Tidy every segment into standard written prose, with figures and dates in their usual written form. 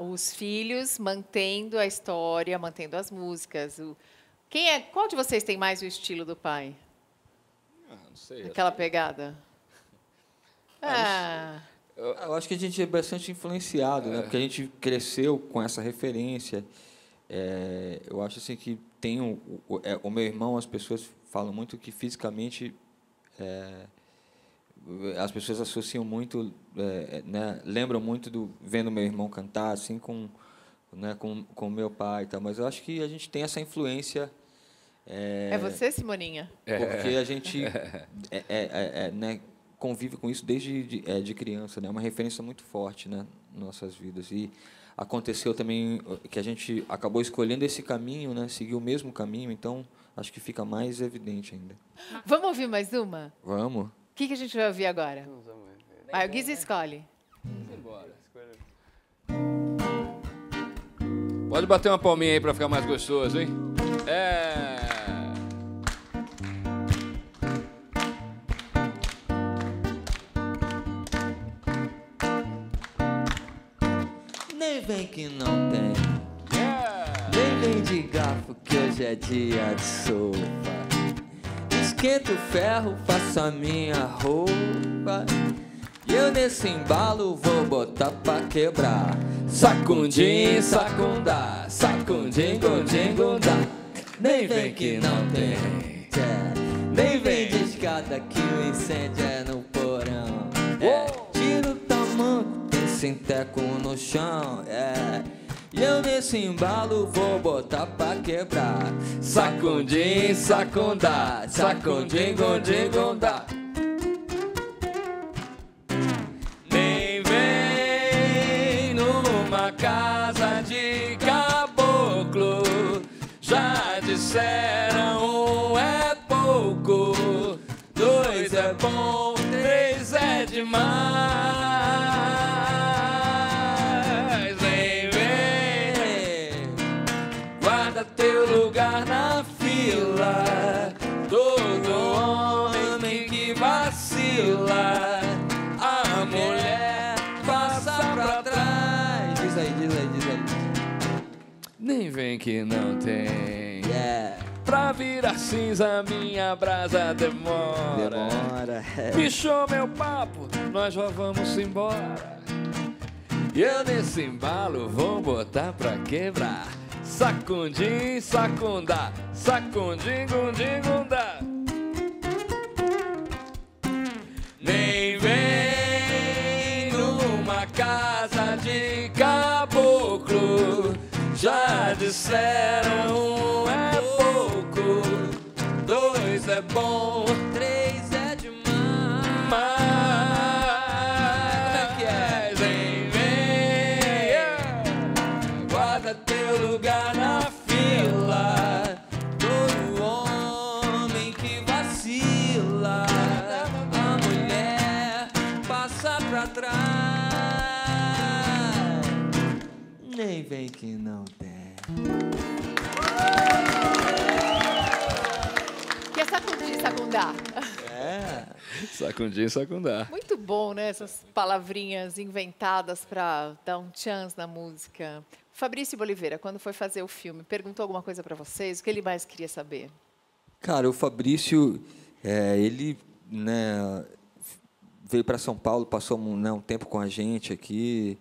os filhos mantendo a história, mantendo as músicas. Qual de vocês tem mais o estilo do pai? Não sei. Aquela pegada? Eu acho que a gente é bastante influenciado, né? Porque a gente cresceu com essa referência. Eu acho assim que tem o meu irmão, as pessoas falam muito que fisicamente as pessoas associam muito, né? Lembram muito vendo meu irmão cantar assim com meu pai, tá? Mas eu acho que a gente tem essa influência. É você, Simoninha? Porque a gente né, convive com isso desde de criança, né? É uma referência muito forte, né, nas nossas vidas. E aconteceu também que a gente acabou escolhendo esse caminho, né? Seguiu o mesmo caminho, então acho que fica mais evidente ainda. Vamos ouvir mais uma? Vamos. O que a gente vai ouvir agora? O Guiz escolhe. Pode bater uma palminha aí para ficar mais gostoso, hein? Nem vem que não tem, nem vem de garfo que hoje é dia de sopa. Esquenta o ferro, faço a minha roupa. E eu nesse embalo vou botar pra quebrar. Sacundim, sacundá, sacundim, gundim, gundá. Nem vem que não tem, nem vem de escada que o incêndio é no porão. Tira o tamanco, tem sinteco no chão, E eu nesse embalo vou botar pra quebrar. Sacundim, sacundá, sacundim, gundim, gundá. Nem vem numa casa de caboclo. Já disseram um é pouco, dois é bom, três é demais. Teu lugar na fila, todo homem que vacila, a mulher passa pra trás. Diz aí, diz aí, diz aí. Nem vem que não tem, pra virar cinza minha brasa demora. Bichou meu papo, nós já vamos embora. E eu nesse embalo vou botar pra quebrar. Sacundim, sacundá, sacundim, gundim, gundá. Nem vem numa casa de caboclo. Já disseram um é pouco, dois é bom, três é demais. Teu lugar na fila, todo homem que vacila, a mulher passa pra trás. Nem vem que não tem. Que é sacundim, sacundá? Sacundim, sacundá. Muito bom, né? Essas palavrinhas inventadas para dar um chance na música. Fabrício Boliveira, quando foi fazer o filme, perguntou alguma coisa para vocês? O que ele mais queria saber? Cara, o Fabrício, ele, né, veio para São Paulo, passou um tempo com a gente aqui.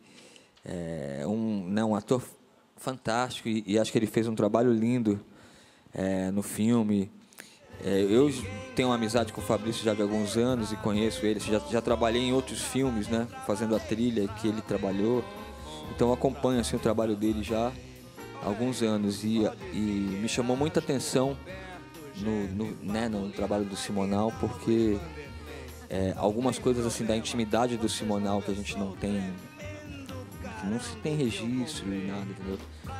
Um ator fantástico e acho que ele fez um trabalho lindo no filme. Eu tenho uma amizade com o Fabrício já de alguns anos e conheço ele. Já trabalhei em outros filmes, né, fazendo a trilha que ele trabalhou. Então eu acompanho assim, o trabalho dele já há alguns anos e me chamou muita atenção no trabalho do Simonal, porque algumas coisas assim da intimidade do Simonal que a gente não se tem registro e nada, entendeu?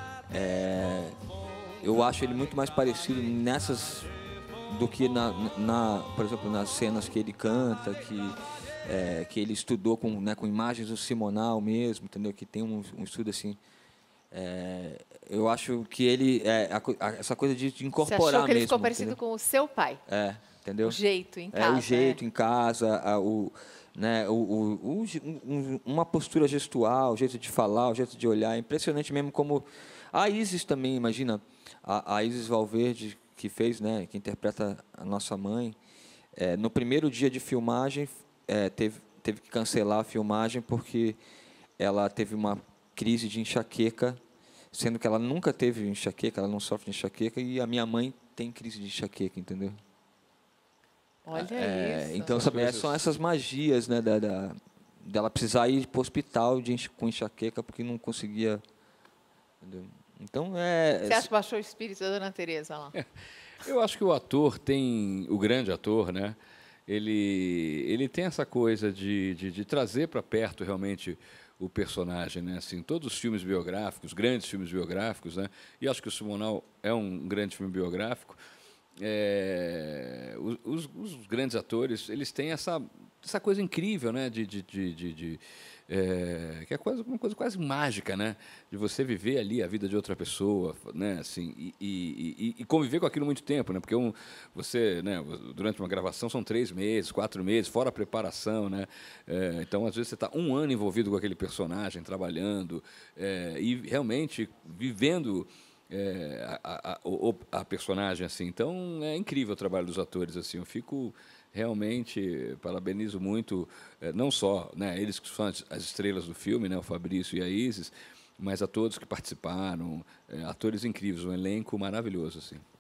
Eu acho ele muito mais parecido nessas do que por exemplo, nas cenas que ele canta, que ele estudou com imagens do Simonal mesmo, entendeu? Que tem um estudo assim. Eu acho que ele essa coisa de incorporar mesmo. Você achou que ele ficou entendeu? parecido com o seu pai? Entendeu? O jeito em casa. O jeito em casa, né? Uma postura gestual, o jeito de falar, o jeito de olhar, é impressionante mesmo como a Isis também, imagina, a Isis Valverde que fez, né, que interpreta a nossa mãe, no primeiro dia de filmagem teve que cancelar a filmagem porque ela teve uma crise de enxaqueca, sendo que ela nunca teve enxaqueca, ela não sofre de enxaqueca, e a minha mãe tem crise de enxaqueca, entendeu? Olha isso. Então, sabe, são essas magias, né, dela precisar ir para o hospital com enxaqueca porque não conseguia. Entendeu? Então, Você acha que baixou o espírito da Dona Teresa lá? Eu acho que o ator tem, o grande ator, né? Ele tem essa coisa de trazer para perto realmente o personagem, né? Assim, todos os filmes biográficos, grandes filmes biográficos, né? E acho que o Simonal é um grande filme biográfico. Os grandes atores, eles têm essa coisa incrível, né? Que é uma coisa quase mágica, né? De você viver ali a vida de outra pessoa, né? Assim, e conviver com aquilo muito tempo, né? Porque você, né? Durante uma gravação são 3 meses, 4 meses, fora a preparação, né? Então, às vezes, você está 1 ano envolvido com aquele personagem, trabalhando e realmente vivendo a personagem, assim. Então, é incrível o trabalho dos atores, assim. Eu fico realmente, parabenizo muito, não só, né, eles que são as estrelas do filme, né, o Fabrício e a Isis, mas a todos que participaram, atores incríveis, um elenco maravilhoso, assim.